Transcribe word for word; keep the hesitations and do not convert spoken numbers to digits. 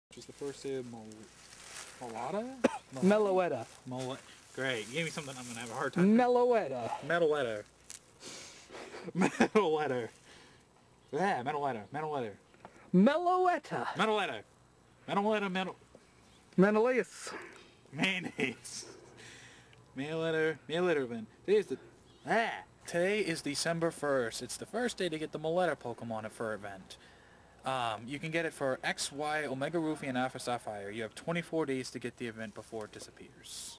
Which is the first day of Mel MELOETTA? MELOETTA. Mel Great. You gave me something I'm going to have a hard time. MELOETTA. MELOETTA. MELOETTA. Yeah, MELOETTA. MELOETTA. MELOETTA. MELOETTA. MELOETTA. Mel Menelaus. Mayonnaise. MELOETTA. MELOETTA event. Today is the... Ah! Today is December first. It's the first day to get the MELOETTA Pokemon at Fur event. Um, you can get it for X, Y, Omega Ruffy, and Alpha Sapphire. You have twenty-four days to get the event before it disappears.